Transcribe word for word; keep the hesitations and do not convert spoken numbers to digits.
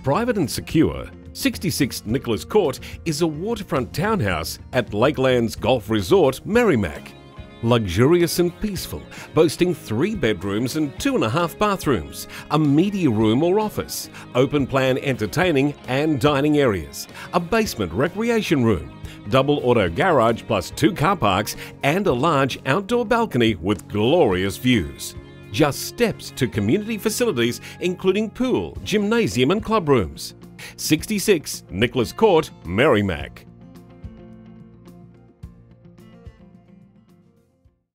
Private and secure, sixty-six Nicklaus Court is a waterfront townhouse at Lakelands Golf Resort, Merrimac. Luxurious and peaceful, boasting three bedrooms and two and a half bathrooms, a media room or office, open plan entertaining and dining areas, a basement recreation room, double auto garage plus two car parks, and a large outdoor balcony with glorious views. Just steps to community facilities including pool, gymnasium and club rooms. sixty-six Nicklaus Court, Merrimac.